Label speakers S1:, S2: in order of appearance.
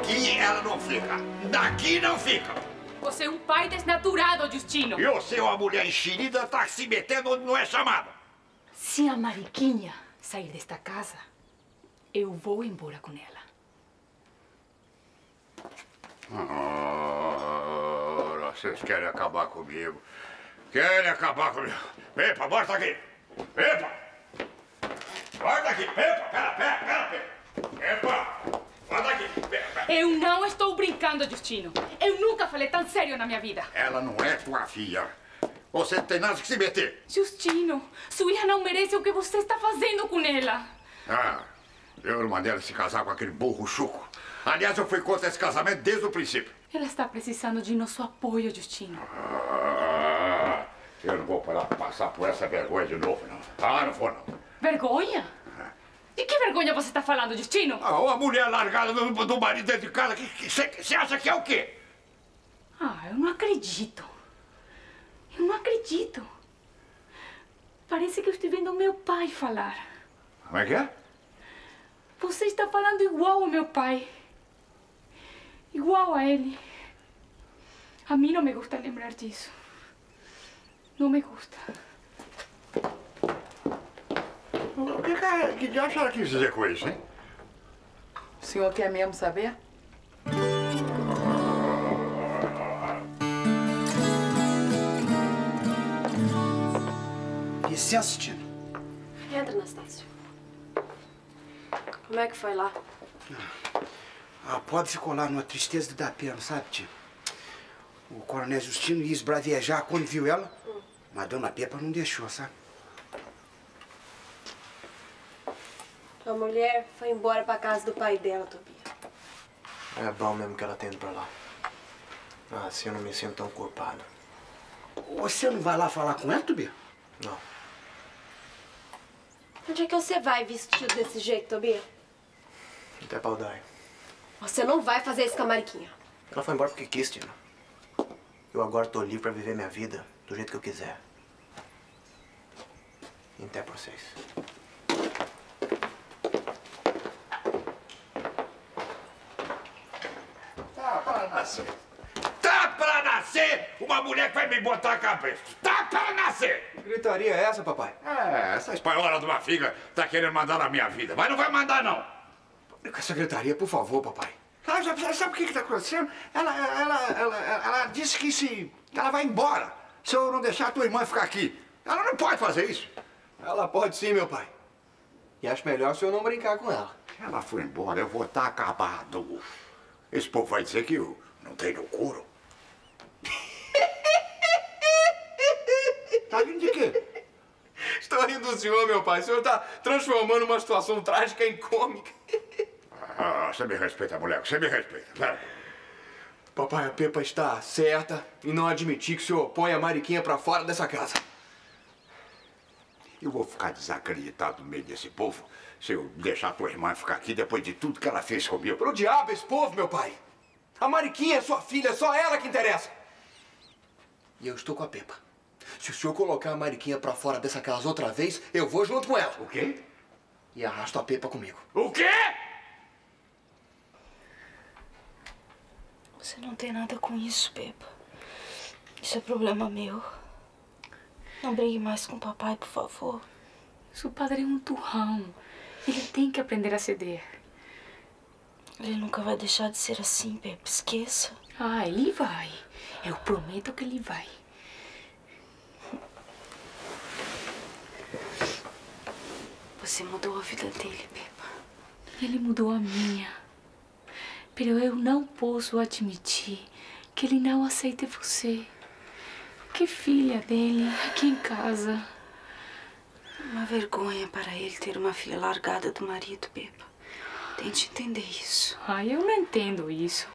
S1: Daqui ela não fica. Daqui não fica.
S2: Você é um pai desnaturado, Justino.
S1: E você é uma mulher enxerida, tá se metendo onde não é chamada.
S2: Se a Mariquinha sair desta casa, eu vou embora com ela.
S1: Ora, vocês querem acabar comigo. Querem acabar comigo. Pepa, bota aqui. Pepa. Bota aqui. Pepa, pera. Pepa, bota aqui. Pepa.
S2: Eu não estou brincando, Justino. Eu nunca falei tão sério na minha vida.
S1: Ela não é tua filha. Você não tem nada que se meter.
S2: Justino, sua filha não merece o que você está fazendo com ela.
S1: Ah, eu não mandei ela se casar com aquele burro chuco. Aliás, eu fui contra esse casamento desde o princípio.
S2: Ela está precisando de nosso apoio, Justino.
S1: Eu não vou passar por essa vergonha de novo, não. Não vou, não.
S2: Vergonha? De que vergonha você está falando, Justino?
S1: Uma mulher largada do marido dentro de casa, você acha que é o quê?
S2: Eu não acredito. Eu não acredito. Parece que eu estou vendo meu pai falar.
S1: Como é que é?
S2: Você está falando igual ao meu pai. Igual a ele. A mim não me gusta lembrar disso. Não me gusta.
S1: O que diabo a senhora quis dizer com isso, hein?
S3: O senhor quer mesmo saber?
S4: Licença, tia.
S5: Entra, Anastácio. Como é que foi lá?
S4: A pobre ficou lá numa tristeza de dar pena, sabe, tia? O coronel Justino ia esbravejar quando viu ela, mas a dona Pepa não deixou, sabe?
S5: A mulher foi embora pra casa do pai dela, Tobias.
S6: É bom mesmo que ela tá indo pra lá. Assim eu não me sinto tão culpado.
S4: Você não vai lá falar com ela, Tobias?
S6: Não.
S5: Onde é que você vai vestido desse jeito, Tobias?
S6: Até pau dar.
S5: Você não vai fazer isso com a Mariquinha.
S6: Ela foi embora porque quis, tia. Eu agora tô livre pra viver minha vida do jeito que eu quiser. E até pra vocês.
S1: Tá pra nascer. Tá pra nascer uma mulher que vai me botar a cabeça. Tá pra nascer.
S6: Que gritaria é essa, papai?
S1: Essa espanhola de uma figa tá querendo mandar na minha vida. Mas não vai mandar, não.
S6: Com essa gritaria, por favor, papai.
S1: Sabe o que tá acontecendo? Ela disse que ela vai embora se eu não deixar a tua irmã ficar aqui. Ela não pode fazer isso.
S6: Ela pode sim, meu pai. E acho melhor o senhor não brincar com ela.
S1: Se ela for embora, eu vou estar acabado. Esse povo vai dizer que eu não tenho couro. Tá rindo de quê?
S6: Estou rindo do senhor, meu pai. O senhor tá transformando uma situação trágica em cômica.
S1: Você me respeita, moleque. Você me respeita. Vai.
S6: Papai, a Pepa está certa em não admitir que o senhor põe a Mariquinha pra fora dessa casa.
S1: Eu vou ficar desacreditado no meio desse povo se eu deixar a tua irmã ficar aqui depois de tudo que ela fez comigo.
S6: Pro diabo esse povo, meu pai. A Mariquinha é sua filha, é só ela que interessa. E eu estou com a Pepa. Se o senhor colocar a Mariquinha pra fora dessa casa outra vez, eu vou junto com ela.
S1: O quê?
S6: E arrasto a Pepa comigo.
S1: O quê?
S5: Você não tem nada com isso, Pepa. Isso é problema meu. Não brigue mais com o papai, por favor.
S2: Seu padre é um turrão. Ele tem que aprender a ceder.
S5: Ele nunca vai deixar de ser assim, Pepa. Esqueça.
S2: Ele vai. Eu prometo que ele vai.
S5: Você mudou a vida dele, Pepa.
S2: Ele mudou a minha. Mas eu não posso admitir que ele não aceite você. Que filha dele aqui em casa.
S5: Uma vergonha para ele ter uma filha largada do marido, Pepa. Tente entender isso.
S2: Eu não entendo isso.